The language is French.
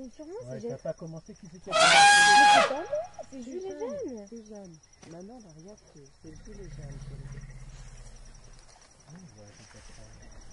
Mais sûrement, Ouais, c'est t'as pas commencé qui c'était. Mais c'est pas moi, c'est juste les jeunes. C'est Jeanne. Maintenant, là, regarde, c'est plus les jeunes. Ouais, c'est pas ça.